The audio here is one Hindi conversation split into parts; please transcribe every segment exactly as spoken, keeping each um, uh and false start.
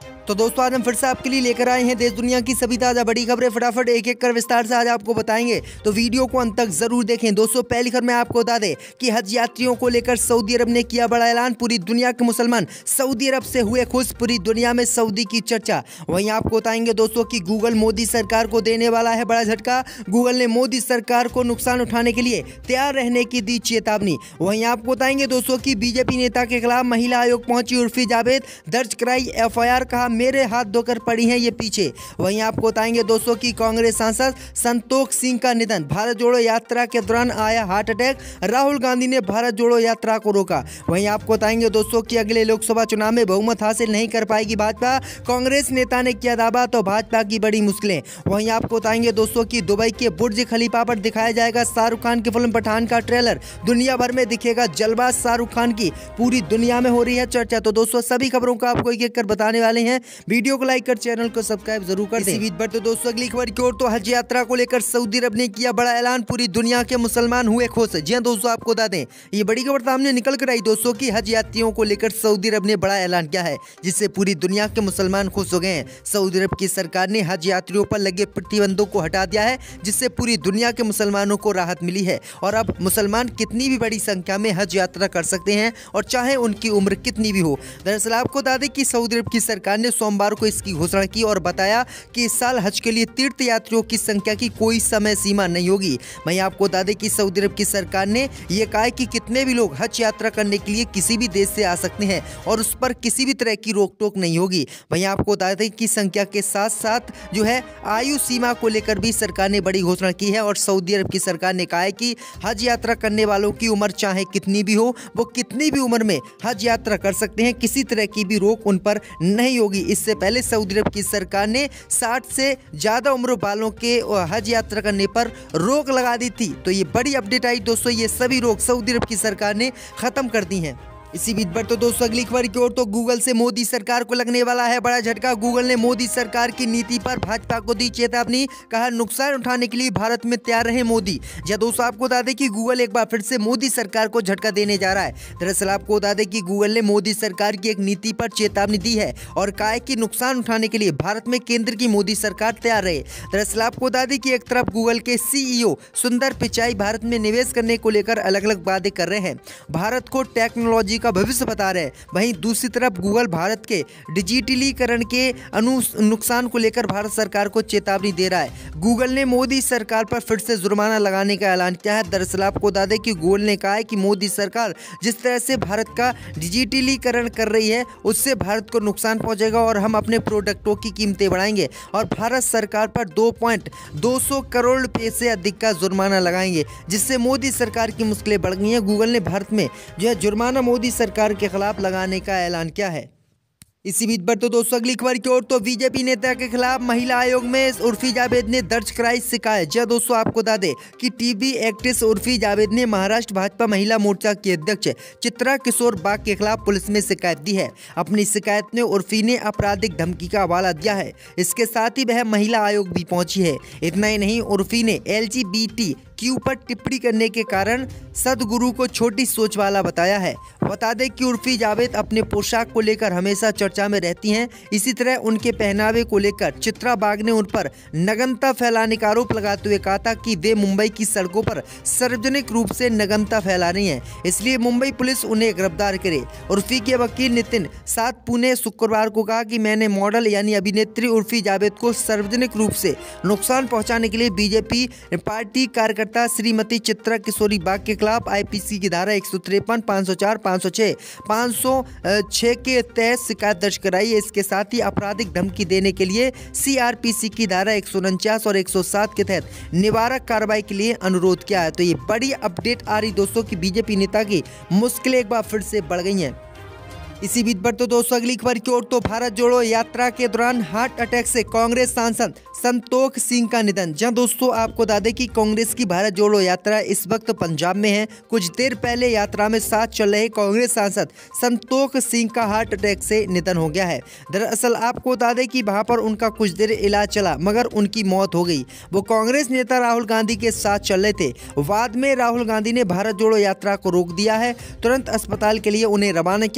तो दोस्तों आज हम फिर से आपके लिए लेकर आए हैं देश दुनिया की सभी ताज़ा बड़ी खबरें। फटाफट एक एक कर विस्तार से आज आपको बताएंगे, तो वीडियो को अंत तक जरूर देखें। दोस्तों पहली खबर में आपको बता दें कि हज यात्रियों को लेकर सऊदी अरब ने किया बड़ा ऐलान। पूरी दुनिया के मुसलमान सऊदी अरब से हुए खुश, पूरी दुनिया में सऊदी की चर्चा। वहीं आपको बताएंगे दोस्तों कि गूगल मोदी सरकार को देने वाला है बड़ा झटका। गूगल ने मोदी सरकार को नुकसान उठाने के लिए तैयार रहने की दी चेतावनी। वहीं आपको बताएंगे दोस्तों की बीजेपी नेता के खिलाफ महिला आयोग पहुंची उर्फी जावेद, दर्ज कराई एफ आई आर, कहा मेरे हाथ धोकर पड़ी हैं ये पीछे। वहीं आपको बताएंगे दोस्तों की कांग्रेस सांसद संतोख सिंह का निधन। भारत जोड़ो यात्रा के दौरान आया हार्ट अटैक, राहुल गांधी ने भारत जोड़ो यात्रा को रोका। वहीं आपको बताएंगे दोस्तों कि अगले लोकसभा चुनाव में बहुमत हासिल नहीं कर पाएगी भाजपा, कांग्रेस नेता ने किया दावा, तो भाजपा की बड़ी मुश्किलें। वहीं आपको बताएंगे दोस्तों की दुबई के बुर्ज खलीफा पर दिखाया जाएगा शाहरुख खान की फिल्म पठान का ट्रेलर। दुनिया भर में दिखेगा जलवा शाहरुख खान की, पूरी दुनिया में हो रही है चर्चा। तो दोस्तों सभी खबरों को आपको एक एक कर बताने वाले हैं। वीडियो को लाइक कर चैनल को सब्सक्राइब जरूर कर दें। इसी बीच पर तो दोस्तों अगली खबर की ओर, तो हज यात्रा को लेकर सऊदी अरब ने किया बड़ा ऐलान। पूरी दुनिया के मुसलमान हुए खुश। जी हां दोस्तों, आपको बता दें ये बड़ी खबर सामने निकल कर आई दोस्तों की हज यात्रियों को लेकर सऊदी अरब ने बड़ा ऐलान किया है, जिससे पूरी दुनिया के मुसलमान खुश हो गए हैं। सऊदी अरब की सरकार ने हज यात्रियों पर लगे प्रतिबंधों को हटा दिया है, जिससे पूरी दुनिया के मुसलमानों को राहत मिली है और अब मुसलमान कितनी भी बड़ी संख्या में हज यात्रा कर सकते हैं और चाहे उनकी उम्र कितनी भी हो। दरअसल आपको बता दें कि सऊदी अरब की सरकार ने सोमवार को इसकी घोषणा की और बताया कि इस साल हज के लिए तीर्थ यात्रियों की संख्या की कोई समय सीमा नहीं होगी। वहीं आपको बता दें कि सऊदी अरब की सरकार ने यह कहा कि कितने भी लोग हज यात्रा करने के लिए किसी भी देश से आ सकते हैं और उस पर किसी भी तरह की रोक टोक नहीं होगी। वहीं आपको बता दें कि संख्या के साथ साथ जो है आयु सीमा को लेकर भी सरकार ने बड़ी घोषणा की है और सऊदी अरब की सरकार ने कहा है कि हज यात्रा करने वालों की उम्र चाहे कितनी भी हो, वो कितनी भी उम्र में हज यात्रा कर सकते हैं, किसी तरह की भी रोक उन पर नहीं होगी। इससे पहले सऊदी अरब की सरकार ने साठ से ज़्यादा उम्र वालों के हज यात्रा करने पर रोक लगा दी थी। तो ये बड़ी अपडेट आई दोस्तों, ये सभी रोक सऊदी अरब की सरकार ने खत्म कर दी हैं। इसी बीच पर तो दोस्तों अगली खबर की ओर, तो गूगल से मोदी सरकार को लगने वाला है बड़ा झटका। गूगल ने मोदी सरकार की नीति पर भाजपा को दी चेतावनी, कहा नुकसान उठाने के लिए भारत में तैयार रहे मोदी। या दोस्तों आपको बता दें कि गूगल एक बार फिर से मोदी सरकार को झटका देने जा रहा है। दरअसल आपको बता दें कि गूगल ने मोदी सरकार की एक नीति पर चेतावनी दी है और कहा है कि नुकसान उठाने के लिए भारत में केंद्र की मोदी सरकार तैयार रहे। दरअसल आपको बता दें कि एक तरफ गूगल के सीईओ सुंदर पिचाई भारत में निवेश करने को लेकर अलग अलग बातें कर रहे हैं, भारत को टेक्नोलॉजी का भविष्य बता रहे हैं। वहीं दूसरी तरफ गूगल भारत के डिजिटलीकरण के अनु नुकसान को लेकर भारत सरकार को चेतावनी दे रहा है। गूगल ने मोदी सरकार पर फिर से जुर्माना लगाने का ऐलान किया है। दरअसल आपको बता दें कि गूगल ने कहा है कि मोदी सरकार जिस तरह से भारत का डिजिटलीकरण कर रही है उससे भारत को नुकसान पहुंचेगा और हम अपने प्रोडक्टों की कीमतें बढ़ाएंगे और भारत सरकार पर दो पॉइंट दो सौ करोड़ रुपए से अधिक का जुर्माना लगाएंगे, जिससे मोदी सरकार की मुश्किलें बढ़ गई हैं। गूगल ने भारत में जो है जुर्माना मोदी सरकार के खिलाफ लगाने का ऐलान किया है। इसी बीच पर तो दोस्तों अगली खबर की ओर, तो बीजेपी नेता के खिलाफ महिला आयोग में उर्फी जावेद ने दर्ज कराई शिकायत। जी दोस्तों आपको बता दें कि टीवी एक्ट्रेस उर्फी जावेद ने महाराष्ट्र भाजपा महिला मोर्चा की अध्यक्ष चित्रा किशोर बाग के खिलाफ पुलिस में शिकायत दी है। अपनी शिकायत में उर्फी ने आपराधिक धमकी का हवाला दिया है। इसके साथ ही वह महिला आयोग भी पहुंची है। इतना ही नहीं, उर्फी ने L G B T Q पर टिप्पणी करने के कारण सदगुरु को छोटी सोच वाला बताया है। बता दें कि उर्फी जावेद अपने पोशाक को लेकर हमेशा चर्चा में रहती हैं। इसी तरह उनके पहनावे को लेकर चित्रा बाग ने उन पर नग्नता फैलाने का आरोप लगाते हुए कहा था कि वे मुंबई की सड़कों पर सार्वजनिक रूप से नग्नता फैला रही हैं, इसलिए मुंबई पुलिस उन्हें गिरफ्तार करे। उर्फी के वकील नितिन सातपू ने शुक्रवार को कहा कि मैंने मॉडल यानी अभिनेत्री उर्फी जावेद को सार्वजनिक रूप से नुकसान पहुंचाने के लिए बीजेपी पार्टी कार्यकर्ता श्रीमती चित्रा किशोरी बाग के खिलाफ आईपीसी की धारा एक सौ तिरपन, पाँच सौ चार, पाँच सौ छह, पाँच सौ छह के तहत शिकायत दर्ज कराई है। इसके साथ ही आपराधिक धमकी देने के लिए सीआरपीसी की धारा एक सौ उनचास और एक सौ सात के तहत निवारक कार्रवाई के लिए अनुरोध किया है। तो ये बड़ी अपडेट आ रही दोस्तों की बीजेपी नेता की मुश्किलें एक बार फिर से बढ़ गई हैं। इसी बीच पर तो दोस्तों अगली खबर की ओर, तो भारत जोड़ो यात्रा के दौरान हार्ट अटैक से कांग्रेस सांसद संतोख सिंह का निधन। जहां दोस्तों आपको बता दें कि कांग्रेस की भारत जोड़ो यात्रा इस वक्त पंजाब में है। कुछ देर पहले यात्रा में साथ चल रहे कांग्रेस सांसद संतोख सिंह का हार्ट अटैक से निधन हो गया है। दरअसल आपको बता दें कि वहां पर उनका कुछ देर इलाज चला मगर उनकी मौत हो गई। वो कांग्रेस नेता राहुल गांधी के साथ चल रहे थे। बाद में राहुल गांधी ने भारत जोड़ो यात्रा को रोक दिया है, तुरंत अस्पताल के लिए उन्हें रवाना किया था, जिसके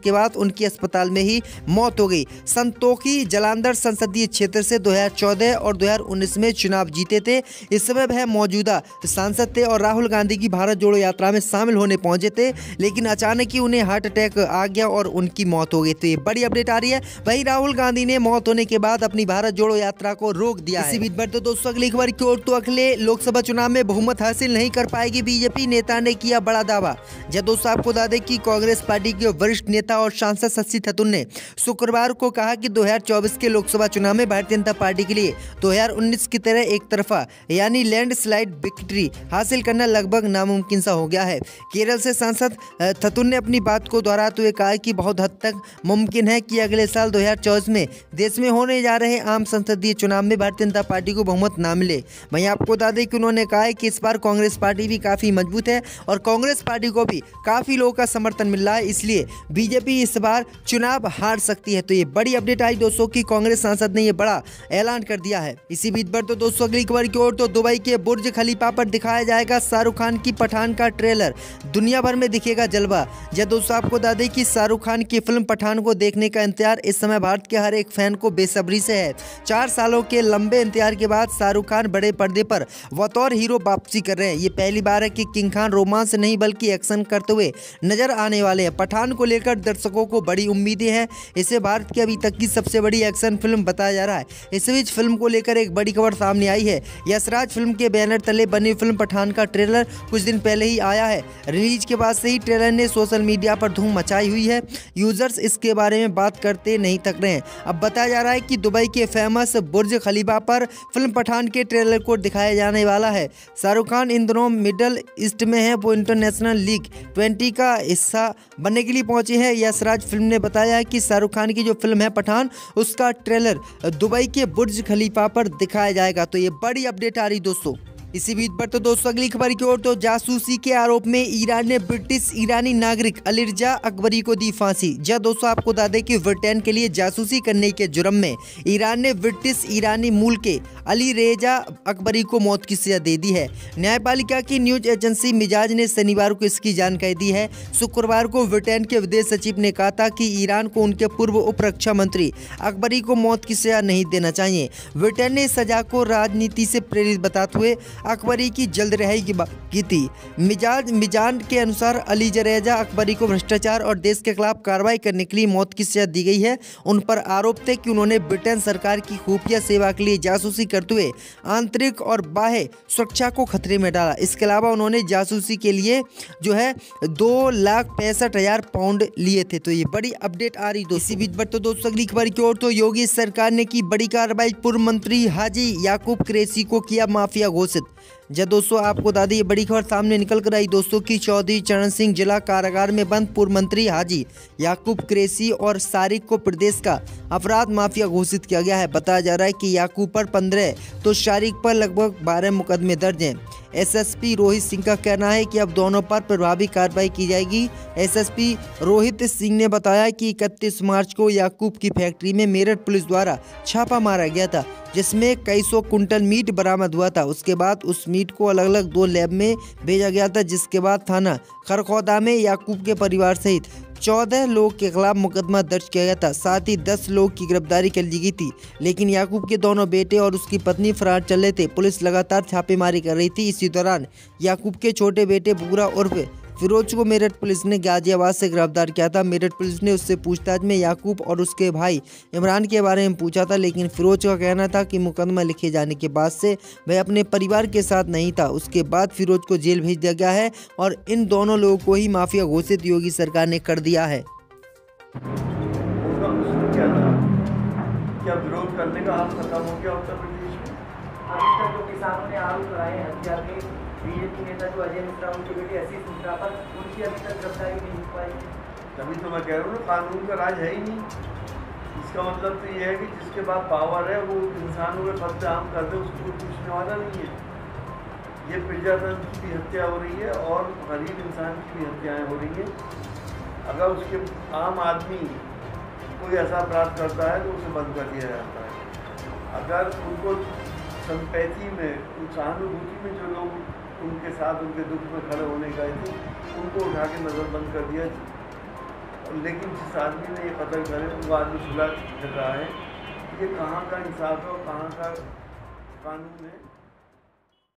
जिसके बाद उनकी अस्पताल में ही मौत हो गई। संतोखी जालंधर संसदीय क्षेत्र से दो हज़ार चौदह और दो हज़ार उन्नीस में चुनाव जीते थे। इस समय वह मौजूदा सांसद थे और राहुल गांधी की भारत जोड़ो यात्रा में शामिल होने पहुंचे थे, लेकिन अचानक ही उन्हें हार्ट अटैक आ गया और उनकी मौत हो गई। तो ये बड़ी अपडेट आ रही है। वहीं राहुल गांधी ने मौत होने के बाद अपनी भारत जोड़ो यात्रा को रोक दिया है। इसी बीच पर तो दोस्तों अगली खबर की ओर, तो अगले लोकसभा चुनाव में बहुमत हासिल नहीं कर पाएगी बीजेपी, नेता ने किया बड़ा दावा। जब दोस्तों आपको बता दें कि कांग्रेस पार्टी के वरिष्ठ नेता और सांसद शशि थरूर ने शुक्रवार को कहा कि दो हज़ार चौबीस के लोकसभा चुनाव में भारतीय जनता पार्टी के लिए दो हज़ार उन्नीस की तरह एक तरफा यानी लैंडस्लाइड विक्ट्री हासिल करना लगभग नामुमकिन सा हो गया है। केरल से सांसद थरूर ने अपनी बात को दोहराते हुए कहा कि बहुत हद तक मुमकिन है कि अगले साल दो हज़ार चौबीस में देश में होने जा रहे आम संसदीय चुनाव में भारतीय जनता पार्टी को बहुमत ना मिले। वहीं आपको बता दें कि उन्होंने कहा है कि इस बार कांग्रेस पार्टी भी काफी मजबूत है और कांग्रेस पार्टी को भी काफी लोगों का समर्थन मिल रहा है, इसलिए बीजेपी इस बार चुनाव हार सकती है। तो ये बड़ी अपडेट आई दोस्तों की कांग्रेस सांसद ने ये बड़ा ऐलान कर दिया है। इसी बीच पर तो दोस्तों अगली खबर की ओर, तो दुबई के बुर्ज खलीफा पर दिखाया जाएगा शाहरुख खान की पठान का ट्रेलर, दुनिया भर में दिखेगा जलवा। जब दोस्तों आपको बता दें कि शाहरुख खान की फिल्म पठान को देखने का इंतजार इस समय भारत के हर एक फैन को बेसब्री से है। चार सालों के लंबे इंतजार के बाद शाहरुख खान बड़े पर्दे पर बतौर हीरो वापसी कर रहे हैं। ये पहली बार है कि किंग खान रोमांस नहीं बल्कि एक्शन करते हुए नजर आने वाले हैं। पठान को लेकर दर्शकों को बड़ी उम्मीदें हैं। इसे भारत की अभी तक की सबसे बड़ी एक्शन फिल्म बताया जा रहा है। इस बीच फिल्म को लेकर एक बड़ी खबर सामने आई है। यशराज फिल्म के बैनर तले बनी फिल्म पठान का ट्रेलर कुछ दिन पहले ही आया है। रिलीज के बाद से ही ट्रेलर ने सोशल मीडिया पर धूम मचाई हुई है। यूजर्स इसके बारे में बात करते नहीं थक रहे हैं। अब बताया जा रहा है कि दुबई के फेमस बुर्ज खलीफा पर फिल्म पठान के ट्रेलर को दिखाया जाने वाला है। शाहरुख खान इन दिनों मिडल ईस्ट में है, वो इंटरनेशनल लीग ट्वेंटी का हिस्सा बनने के लिए पहुंचे हैं। यशराज फिल्म ने बताया है कि शाहरुख खान की जो फिल्म है पठान, उसका ट्रेलर दुबई के बुर्ज खलीफा पर दिखाया जाएगा। तो ये बड़ी अपडेट आ रही दोस्तों। इसी बीच पर तो दोस्तों अगली खबर की ओर, तो जासूसी के आरोप में ईरान ने ब्रिटिश ईरानी नागरिक अलीरजा अकबरी को दी फांसी। जब दोस्तों आपको बता दें कि ब्रिटेन के लिए जासूसी करने के जुर्म में ईरान ने ब्रिटिश ईरानी मूल के अली रेजा अकबरी को मौत की सजा दे दी है। न्यायपालिका की न्यूज एजेंसी मिजाज ने शनिवार को इसकी जानकारी दी है। शुक्रवार को ब्रिटेन के विदेश सचिव ने कहा था कि ईरान को उनके पूर्व उप रक्षा मंत्री अकबरी को मौत की सजा नहीं देना चाहिए। ब्रिटेन ने सजा को राजनीति से प्रेरित बताते हुए अकबरी की जल्द रिहाई की बात की थी। मिजाज मिजान के अनुसार अली रेजा अकबरी को भ्रष्टाचार और देश के खिलाफ कार्रवाई करने के लिए मौत की सजा दी गई है। उन पर आरोप थे कि उन्होंने ब्रिटेन सरकार की खुफिया सेवा के लिए जासूसी करते हुए आंतरिक और बाह्य सुरक्षा को खतरे में डाला। इसके अलावा उन्होंने जासूसी के लिए जो है दो लाख पैंसठ हजार पाउंड लिए थे। तो ये बड़ी अपडेट आ रही दोस्तों। इसी बीच पर तो दोस्तों अगली खबर की ओर, तो योगी सरकार ने की बड़ी कार्रवाई, पूर्व मंत्री हाजी याकूब कुरैशी को किया माफिया घोषित। जब दोस्तों आपको बता दें ये बड़ी खबर सामने निकल कर आई दोस्तों की चौधरी चरण सिंह जिला कारागार में बंद पूर्व मंत्री हाजी याकूब कुरैशी और सारिक को प्रदेश का अपराध माफिया घोषित किया गया है। बताया जा रहा है कि याकूब पर पंद्रह तो शारिक पर लगभग बारह मुकदमे दर्ज हैं। एसएसपी रोहित सिंह का कहना है कि अब दोनों पर प्रभावी कार्रवाई की जाएगी। एसएसपी रोहित सिंह ने बताया कि इकतीस मार्च को याकूब की फैक्ट्री में मेरठ पुलिस द्वारा छापा मारा गया था, जिसमें कई सौ कुंटल मीट बरामद हुआ था। उसके बाद उस मीट को अलग अलग दो लैब में भेजा गया था, जिसके बाद थाना खरखौदा में याकूब के परिवार सहित चौदह लोग के खिलाफ मुकदमा दर्ज किया गया था। साथ ही दस लोग की गिरफ्तारी कर ली गई थी, लेकिन याकूब के दोनों बेटे और उसकी पत्नी फरार चल रहे थे। पुलिस लगातार छापेमारी कर रही थी। इसी दौरान याकूब के छोटे बेटे बुगरा उर्फ फिरोज को मेरठ पुलिस ने गाजियाबाद से गिरफ्तार किया था। मेरठ पुलिस ने उससे पूछताछ में याकूब और उसके भाई इमरान के बारे में पूछा था, लेकिन फिरोज का कहना था कि मुकदमा लिखे जाने के बाद से वह अपने परिवार के साथ नहीं था। उसके बाद फिरोज को जेल भेज दिया गया है और इन दोनों लोगों को ही माफिया घोषित योगी सरकार ने कर दिया है। क्या विरोध करने का हाल खत्म हो गया उत्तर प्रदेश में? अभी तक जो किसानों ने आरोप लगाए हैं हत्या के, बीजेपी नेता जो अजय मिश्रा उनके बेटे आशीष मिश्रा पर, उनकी अभी तक गिरफ्तारी नहीं हो पाई। तभी तो मैं कह रहा हूँ ना, कानून का राज है ही नहीं। इसका मतलब तो ये है कि जिसके पास पावर है वो इंसानों के पद आम कर दे, उसको कोई पूछने वाला नहीं है। ये प्रजातंत्र की भी हत्या हो रही है और गरीब इंसान की भी हत्याएँ हो रही हैं। अगर उसके आम आदमी कोई ऐसा अपराध करता है तो उसे बंद कर दिया जाता है। अगर उनको संपैथी में, सहानुभूति में जो लोग उनके साथ उनके दुख में खड़े होने गए थे, उनको उठा के नज़रबंद कर दिया। लेकिन जिस आदमी ने ये कत्ल करे वो आदमी सुलह कर रहा है, ये कहाँ का इंसाफ है और कहाँ का कानून है।